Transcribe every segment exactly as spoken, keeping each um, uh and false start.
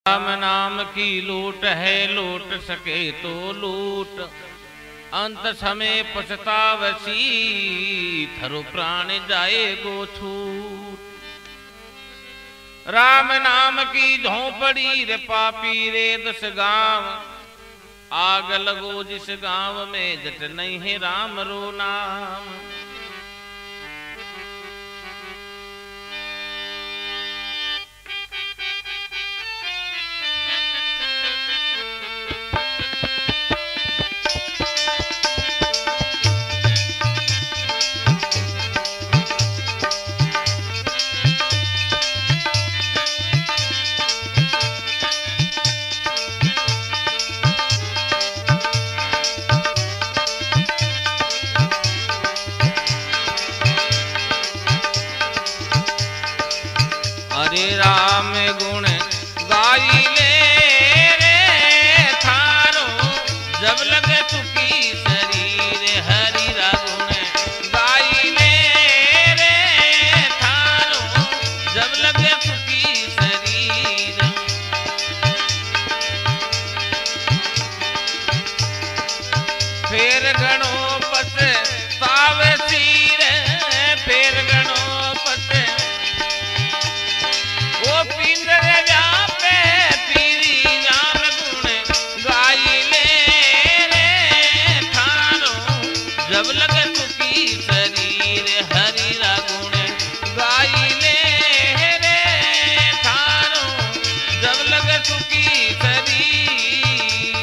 राम नाम की लूट है, लूट सके तो लूट, अंत समय पछतावसी, थारो प्राण जाए गो छूट। राम नाम की झोंपड़ी रे पापी रे दस गांव, आग लगो जिस गांव में जट नहीं है राम रो नाम। हरे राम गुण गाई ले रे थारो, जब लगे सुखी शरीर। हरि रा गुण गाई ले रे थारो, जब लगे सुखी शरीर। फेर गणो पछतावे सिर, फेर गणो जब लगे सुखी शरीर। हरि रा गुण गाई ले रे थारो, जब लगे सुखी शरीर।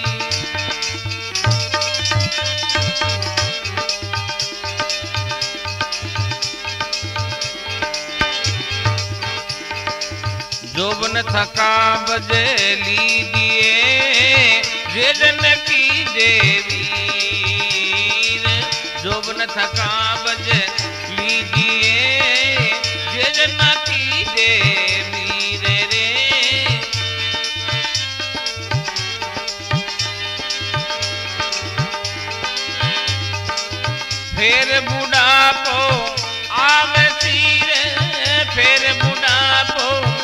जोबन थका बजली दिए, जे जन की देवी। जोबन थका बज लीजिए, जे जना की देवी रे रे। फेर बुढ़ापो आवे सिर, फेर बुढ़ापो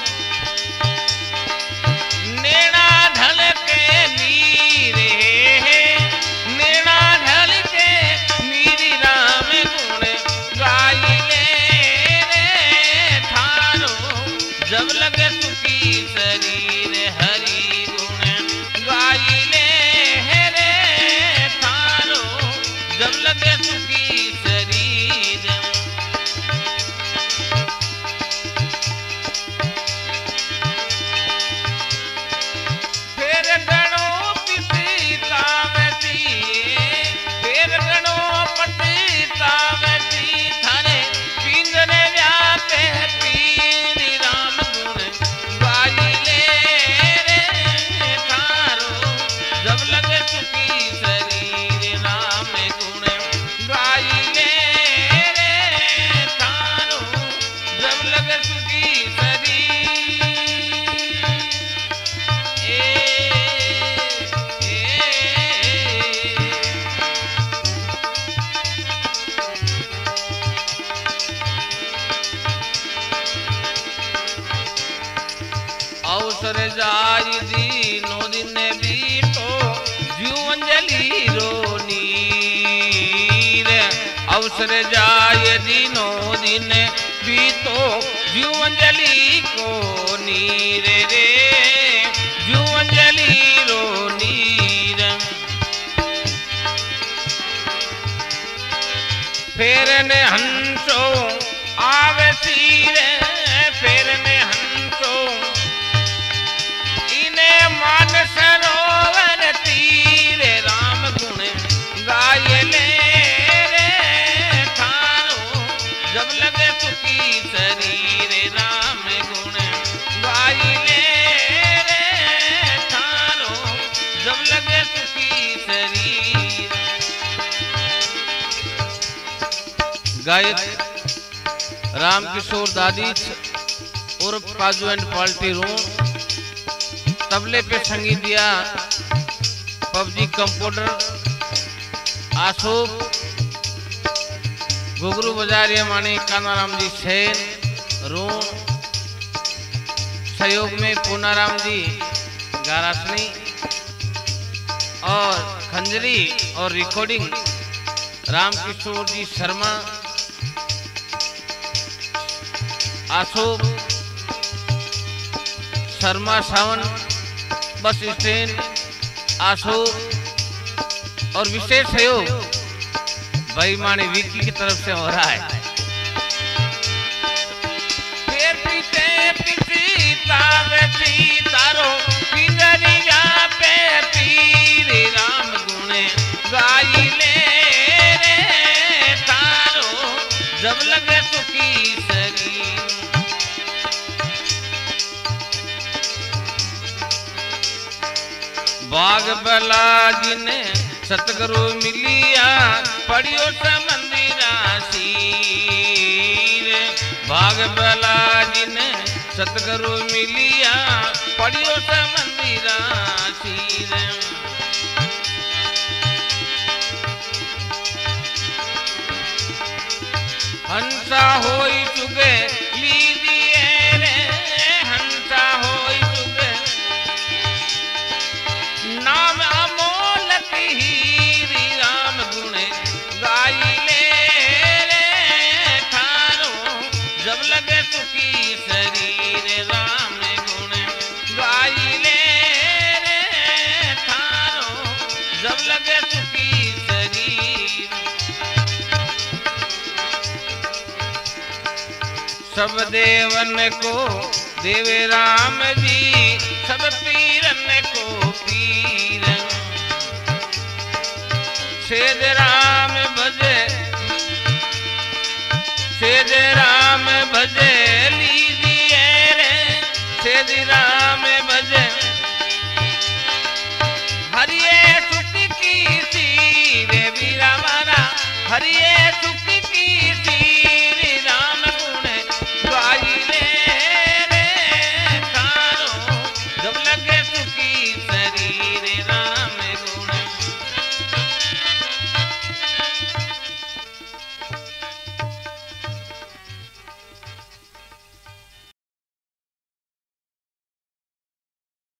नेना ढल के नीरे, नेना ढल के नीरी। राम गुण गाई ले रे थारो, जब लगे सुखी शरीर। हरि गुण गाई ले रे थारो, जब लगे सुखी शरीर। फेर गणो पछतावसी, फेर गणो पछतावसी, थारे पिंजरे व्यापे पीर। राम गुण गाई ले रे थारो, जब लगे सुखी शरीर। राम गुण गाई ले रे थारो, जब लगे सुखी शरीर। ए, ए, अवसर जाई दीनो दिन बीतो, जीवन जली रो नीर। अवसर जाय दीनो दिन बीतो, जीवन जली को नीर रे, जीवन जली रो नीर। फेर ने हंसो आवे सिर, फेर ने हंसो मान सरोवर तीर। राम गुण गाय ले रे थारो, जब लगे सुखी शरीर। राम गुण गाय ले रे थारो, जब लगे सुखी शरीर। गायक रामकिशोर दादी उर्फ काजू एंड पार्टी रूम। तबले पे संगीत दिया पबजी कंप्यूटर अशोक। घुघरू बजा रही मानी कानाराम जी सेन रूम। सहयोग में पूनाराम जी गारासनी और खंजरी और recording Ramkishore ji Sharma, Ashok Sharma Sawan bus stand Ashok, और विशेष सहयोग भाई माने विकी की तरफ से हो रहा है। तारो पिंजरिया पे पीर राम गुण गाई ले रे तारो, जब लगे सुखी सगी। बाग बला जिने सतगुरु मिलिया पढ़ियो समंदिरा सीर, बाग बला जिने सतगुरु मिलिया पढ़ियो समंदिरा सीर। हंसा होई चुगे लीजिए रे, हंसा होई चुगे नाम अमोलक हीरी राम गुण गाई ले रे थारो, जब लगे सुखी शरीर राम गुण गाई ले रे थारो, जब लगे सुखी शरीर। सब देवन को देवे राम जी, सब पीरन को पीर, सेज राम भजे सेज राम भजे लीजिए रे, सेज राम भजे हरिये सुख की सी रे वीरा मारा, हरिये सुख